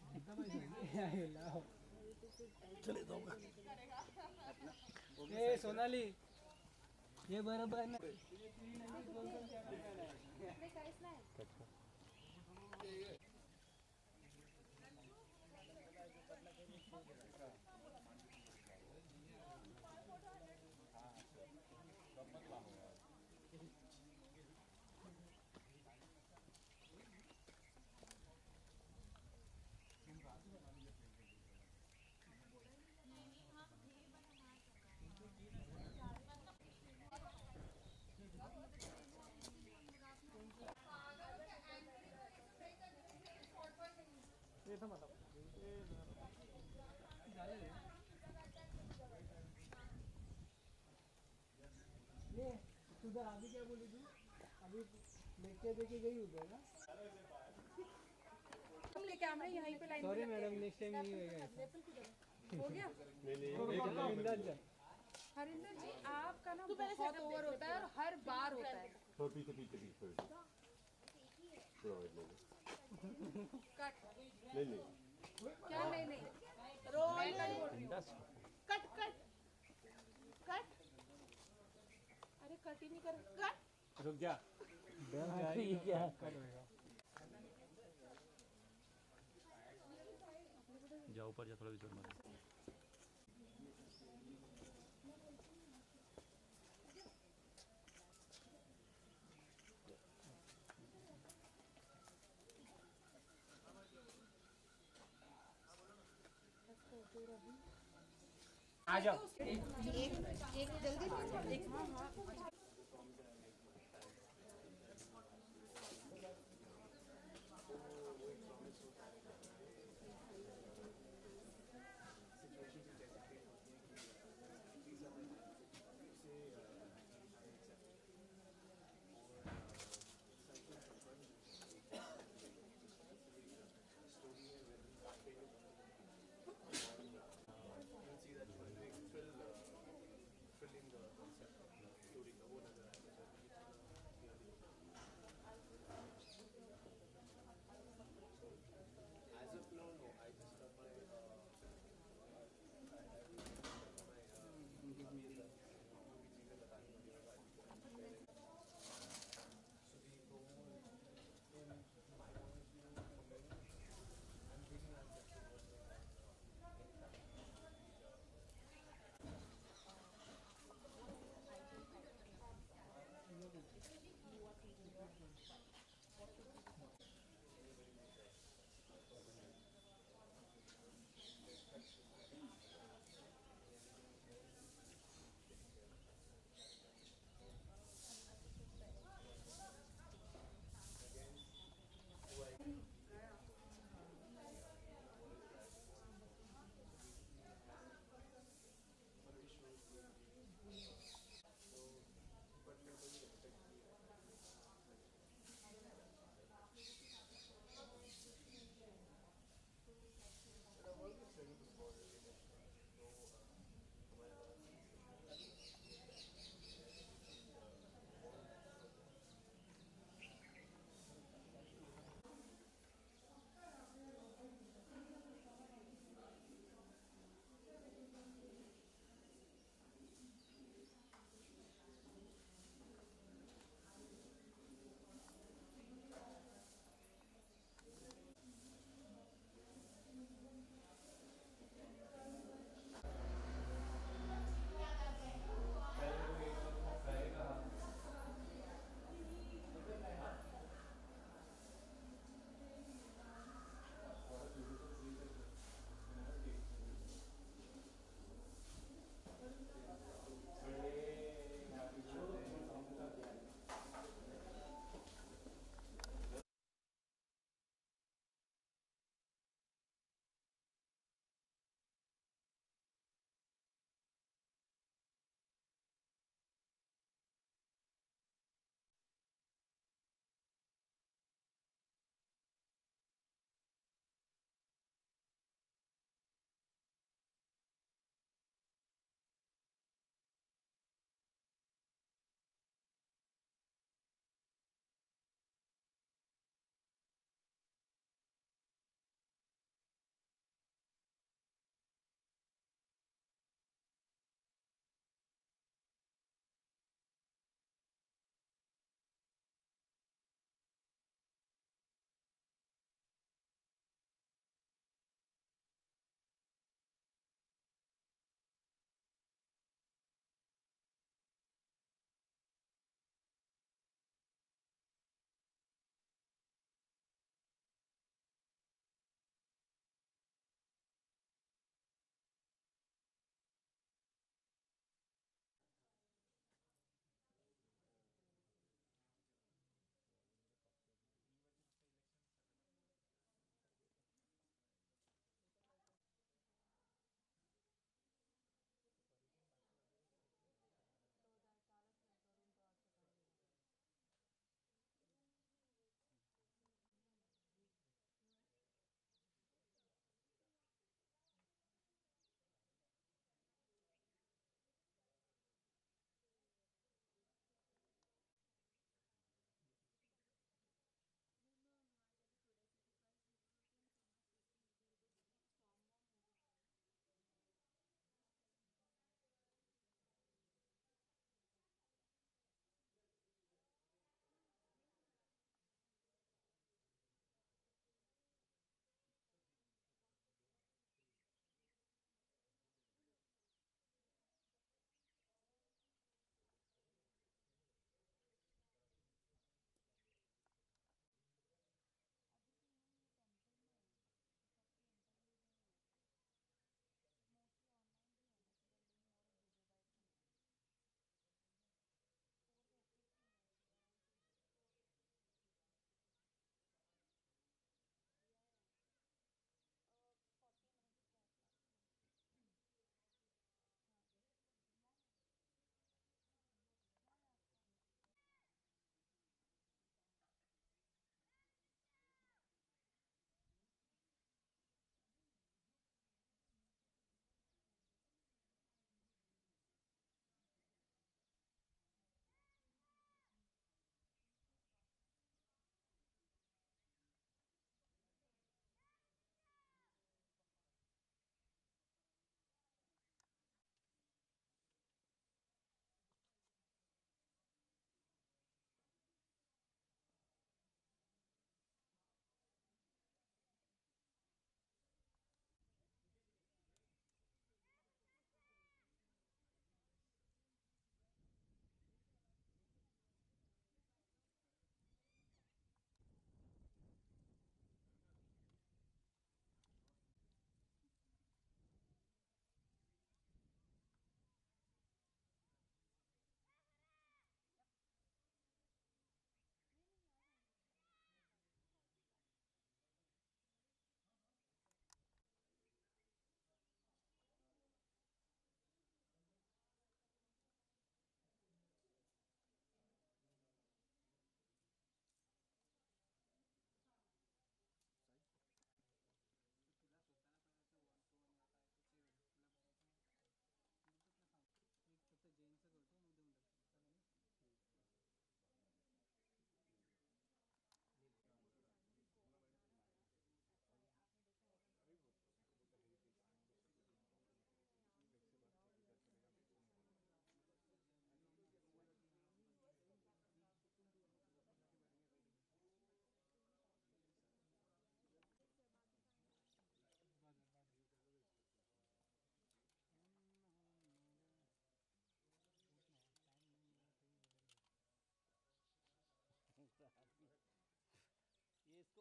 चले जाओ ए सोनाली ये बरोबर ना ये था मतलब ये उधर अभी क्या बोली तू अभी लेके देके गई उधर ना हम लेके हमने यहीं पे line sorry madam next time नहीं होएगा हो गया। नहीं हरिंदर जी आपका ना बहुत ओवर होता है और हर बार होता है। थोड़ा पीछे पीछे पीछे थोड़ा वेट ले लो कट नहीं क्या नहीं रोल कट कट कट अरे कट ही नहीं कर कट रुक जा ठीक है कट होएगा जाओ ऊपर जा थोड़ा विजुअल मार आ जाओ एक जल्दी एक हाँ हाँ filling the concept, including the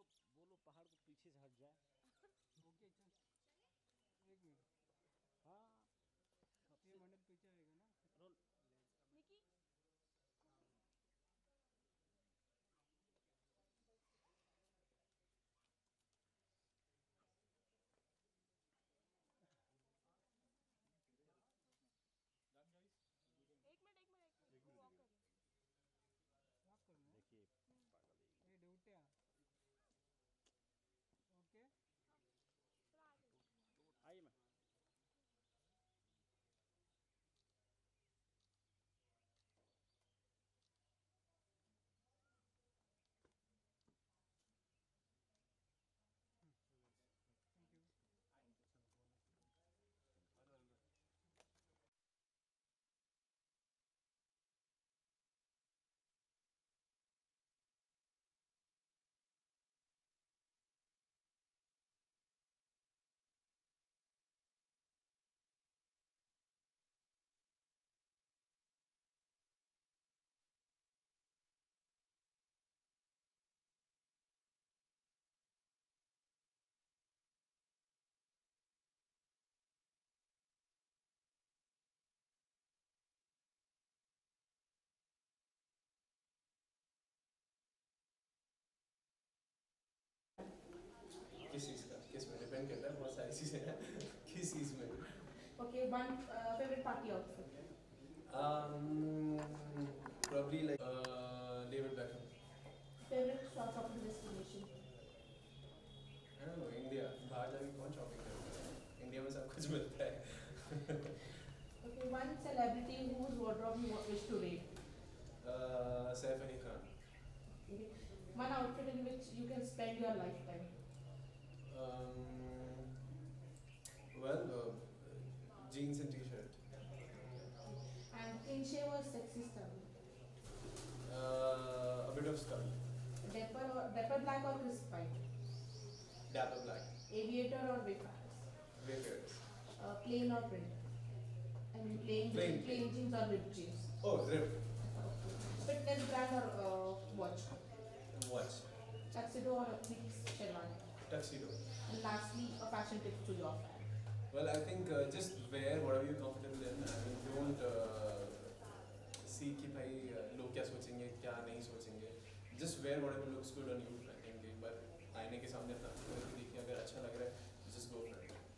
बोलो पहाड़ को पीछे से हट जाए। ओके चल, एक मिनट, हाँ ये मंडल पीछे आएगा ना। रोल। निकी एक मिनट वॉक कर ले। वॉक करना है। देखिए पागल है। ये ड्यूटिया। ओके थोड़ा आगे ले। आइए मैं। Thank you. किस चीज़ का, किस में डिपेंड करता है, बहुत सारी चीज़ें हैं। किस चीज़ में? Okay, one favorite party outfit. Probably like David Beckham. Favorite shopping destination. I don't know, India. बाहर जाके कौन शॉपिंग करता है? इंडिया में सब कुछ मिलता है। Okay, one celebrity whose wardrobe you wish to rate. Saif Ali Khan. Okay. One outfit in which you can spend your lifetime. Well, jeans and t-shirt. And clean shave or sexy style. A bit of skull. Dapper black or crisp white. Dapper black. Aviator or Wayfarers. Wayfarers. Plain or print. I mean Plain. plain jeans or ripped jeans. Oh, rip. Fitness brand or watch. Watch. Tuxedo or mix sherwani. Tuxedo. And lastly, a fashion tip to your fan. Well, I think just wear whatever you're comfortable in. I mean, don't see कि भाई लोग क्या सोचेंगे, क्या नहीं सोचेंगे. Just wear whatever looks good on you. I think एक बार आईने के सामने अपना देखिए, अगर अच्छा लग रहा है, just go for it.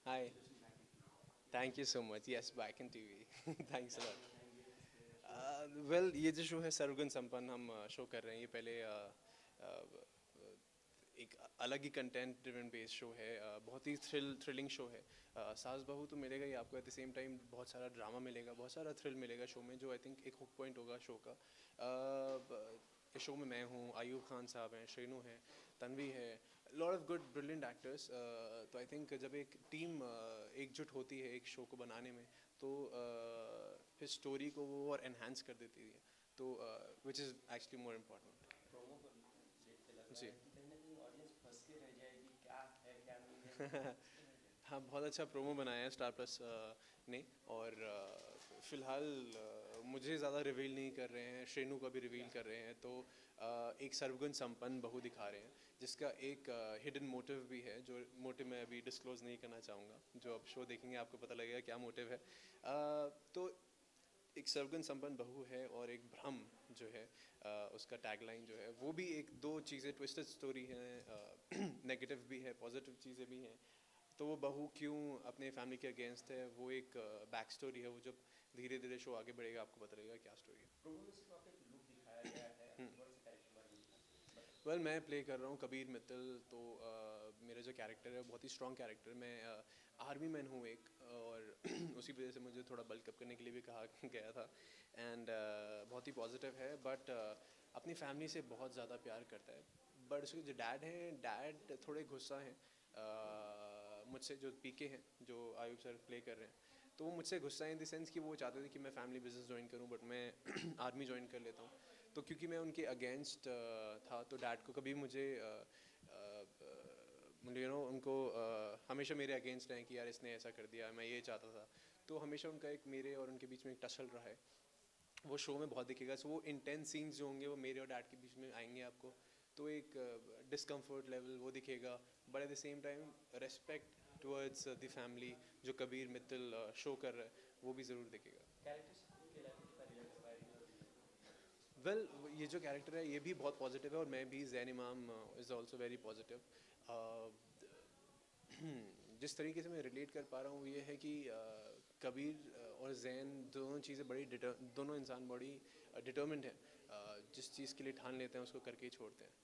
Hi. Thank you so much. Yes, back in TV. Thanks a lot. Well, ये जो शो है सर्वगुण संपन्न हम शो कर रहे हैं, ये पहले एक अलग ही कंटेंट ड्रिवन बेस्ड शो है, बहुत ही थ्रिलिंग शो है। सास बहू तो मिलेगा ही आपको, एट द सेम टाइम बहुत सारा ड्रामा मिलेगा, बहुत सारा थ्रिल मिलेगा शो में, जो आई थिंक एक हुक पॉइंट होगा शो का। इस शो में मैं हूँ, आयूब खान साहब हैं, श्रीनू है, तन्वी है, lot of good brilliant actors. तो आई थिंक जब एक टीम एकजुट होती है एक शो को बनाने में, तो फिर स्टोरी को वो और एनहांस कर देती है, तो which is actually more important. जी हाँ, बहुत अच्छा प्रोमो बनाया है स्टार प्लस ने, और फ़िलहाल मुझे ज़्यादा रिवील नहीं कर रहे हैं, श्रेणु का भी रिवील कर रहे हैं, तो एक सर्वगुण संपन्न बहू दिखा रहे हैं, जिसका एक हिडन मोटिव भी है, जो मोटिव मैं अभी डिस्क्लोज़ नहीं करना चाहूँगा, जो अब शो देखेंगे आपको पता लगेगा क्या मोटिव है। तो एक सर्वगुण संपन्न बहू है और एक भ्रम जो है, उसका टैगलाइन जो है, वो भी एक दो चीज़ें ट्विस्टेड स्टोरी हैं, नेगेटिव भी है, पॉजिटिव चीज़ें भी हैं। तो वो बहू क्यों अपने फैमिली के अगेंस्ट है, वो एक बैक स्टोरी है, वो जब धीरे धीरे शो आगे बढ़ेगा आपको पता लगेगा क्या स्टोरी है। वेल, मैं प्ले कर रहा हूँ कबीर मित्तल, तो मेरा जो कैरेक्टर है बहुत ही स्ट्रॉन्ग कैरेक्टर, मैं आर्मी मैन हूँ एक, और उसी वजह से मुझे थोड़ा बल्क अप करने के लिए भी कहा गया था, एंड बहुत ही पॉजिटिव है, बट अपनी फैमिली से बहुत ज़्यादा प्यार करता है। बट उसके जो डैड हैं, डैड थोड़े गुस्सा हैं मुझसे, जो पीके हैं, जो आयुब सर प्ले कर रहे हैं, तो वो मुझसे गुस्सा है इन द सेंस कि वो चाहते थे कि मैं फैमिली बिजनेस ज्वाइन करूं, बट मैं आर्मी ज्वाइन कर लेता हूं। तो क्योंकि मैं उनके अगेंस्ट था, तो डैड को कभी मुझे उनको हमेशा मेरे अगेंस्ट हैं कि यार इसने ऐसा कर दिया, मैं ये चाहता था, तो हमेशा उनका एक मेरे और उनके बीच में एक टच चल रहा है, वो शो में बहुत दिखेगा। सो वो इंटेंस सीन्स जो होंगे वो मेरे और डैड के बीच में आएंगे आपको, तो एक डिस्कम्फर्ट लेवल वो दिखेगा, but at the same time respect towards the family जो कबीर मित्तल शो कर रहा है, वो भी ज़रूर दिखेगा। वेल, ये जो कैरेक्टर है ये भी बहुत पॉजिटिव है, और मैं भी, जैन इमाम इज़ ऑल्सो वेरी पॉजिटिव। जिस तरीके से मैं रिलेट कर पा रहा हूँ ये है कि कबीर और जैन दोनों चीज़ें दोनों इंसान बड़ी डिटर्मिन्ड है, जिस चीज़ के लिए ठान लेते हैं उसको करके ही छोड़ते हैं।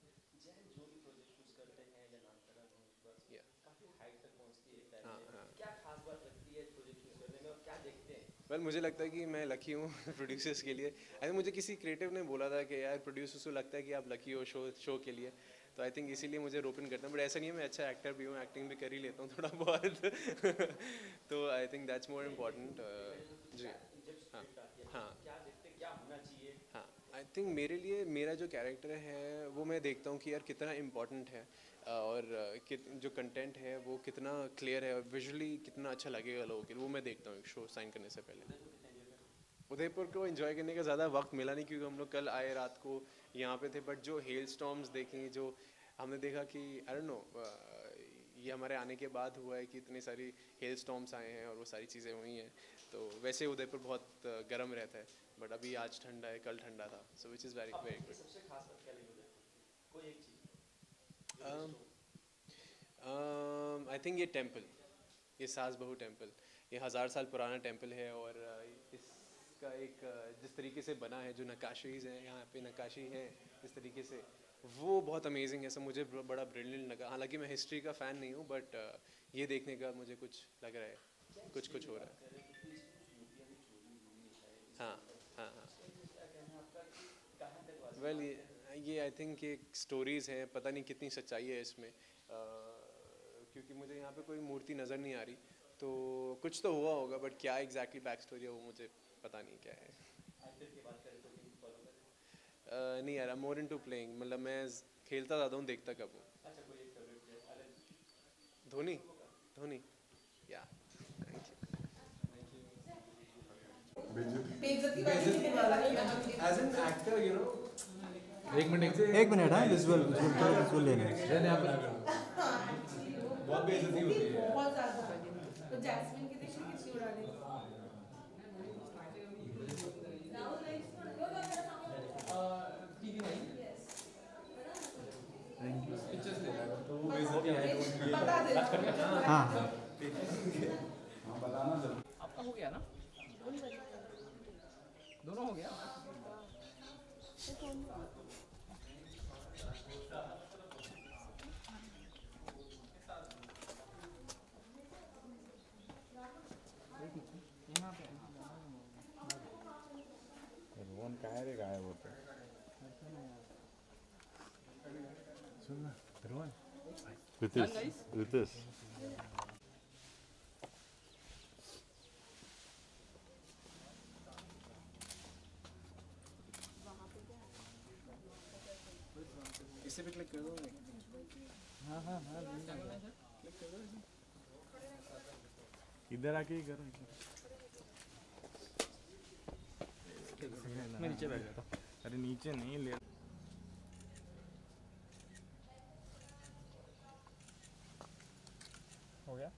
वेल, मुझे लगता है कि मैं लकी हूँ प्रोड्यूसर्स के लिए। आई थिंक मुझे किसी क्रिएटिव ने बोला था कि यार प्रोड्यूसर्स को लगता है कि आप लकी हो शो के लिए, तो आई थिंक इसीलिए मुझे रोपन करता हूँ, बट ऐसा नहीं है, मैं अच्छा एक्टर भी हूँ, एक्टिंग भी कर ही लेता हूँ थोड़ा बहुत तो I think that's more important. जी हाँ हाँ हाँ, आई थिंक मेरे लिए मेरा जो कैरेक्टर है वो मैं देखता हूँ कि यार कितना इम्पोर्टेंट है, और जो कंटेंट है वो कितना क्लियर है, और विजुअली कितना अच्छा लगेगा लोगों के लिए, वो मैं देखता हूँ शो साइन करने से पहले। उदयपुर को एंजॉय करने का ज़्यादा वक्त मिला नहीं, क्योंकि हम लोग कल आए रात को यहाँ पे थे, बट जो हेल स्टॉर्म्स देखें, जो हमने देखा कि आई डोंट नो, ये हमारे आने के बाद हुआ है कि इतनी सारी हेल स्टॉर्म्स आए हैं और वो सारी चीज़ें हुई हैं, तो वैसे उदयपुर बहुत गर्म रहता है, बट अभी आज ठंडा है, कल ठंडा था, so which is very very good. I think ये टेम्पल, ये सास बहू टेम्पल, ये 1000 साल पुराना टेम्पल है, और इसका एक जिस तरीके से बना है, जो नक्काशीज़ हैं यहाँ पे, नक्काशी है इस तरीके से, वो बहुत अमेजिंग है, सब मुझे बड़ा ब्रिलियंट लगा। हालांकि मैं हिस्ट्री का फ़ैन नहीं हूँ, बट ये देखने का मुझे कुछ लग रहा है, कुछ हो रहा है। हाँ हाँ हाँ, वेल ये आई थिंक एक स्टोरीज़ हैं, पता नहीं कितनी सच्चाई है इसमें, क्योंकि मुझे यहाँ पे कोई मूर्ति नज़र नहीं आ रही, तो कुछ तो हुआ होगा, बट क्या एग्जैक्टली बैक स्टोरी है वो मुझे पता नहीं क्या है। नहीं यार, मोर इनटू प्लेइंग, मतलब मैं खेलता ज़्यादा हूँ, देखता कब हूँ। धोनी धोनी, या as an actor, you know, एक मिनट हाँ, विजुअल लेना है। बहुत बेइज्जती होती है। बहुत ज़्यादा, तो जैस्मिन की देखिए कितनी उड़ाने। Thank you. पिक्चर्स ले रहा है तो वो बेइज्जती है, बता दे। हाँ हो गया रोहन काय रे गायब होतं सुन ना रोहन रितेश इससे भी क्लिक कर दो हाँ हाँ हाँ क्लिक कर दो इधर आके ही करो मैं नीचे बैठ जाता हूँ। अरे नीचे नहीं ले हो गया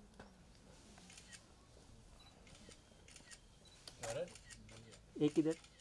एक इधर